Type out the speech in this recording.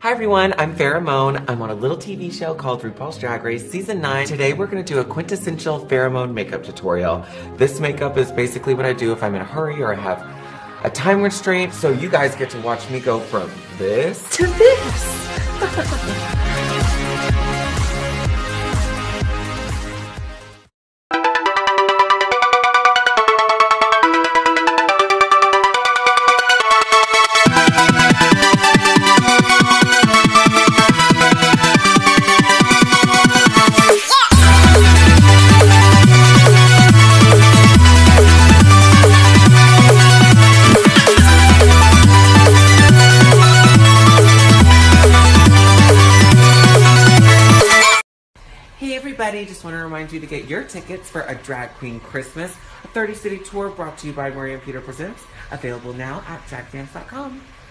Hi everyone, I'm Farrah Moan. I'm on a little TV show called RuPaul's Drag Race Season 9. Today we're going to do a quintessential Farrah Moan makeup tutorial. This makeup is basically what I do if I'm in a hurry or I have a time restraint. So you guys get to watch me go from this to this. Hey everybody, just want to remind you to get your tickets for A Drag Queen Christmas, a 30-city tour brought to you by Maria and Peter Presents, available now at dragdance.com.